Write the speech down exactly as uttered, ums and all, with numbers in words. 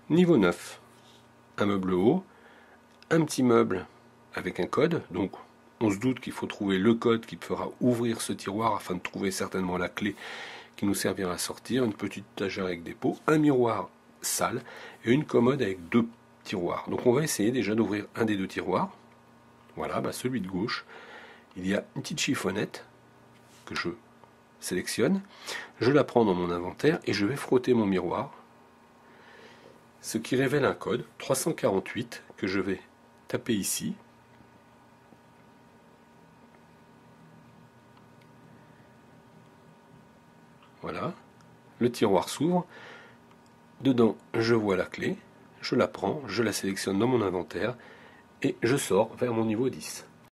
Niveau neuf, un meuble haut, un petit meuble avec un code, donc on se doute qu'il faut trouver le code qui fera ouvrir ce tiroir afin de trouver certainement la clé qui nous servira à sortir, une petite étagère avec des pots, un miroir sale et une commode avec deux tiroirs. Donc on va essayer déjà d'ouvrir un des deux tiroirs. Voilà, bah celui de gauche. Il y a une petite chiffonnette que je sélectionne. Je la prends dans mon inventaire et je vais frotter mon miroir. Ce qui révèle un code trois cent quarante-huit que je vais taper ici. Voilà, le tiroir s'ouvre, dedans je vois la clé, je la prends, je la sélectionne dans mon inventaire et je sors vers mon niveau dix.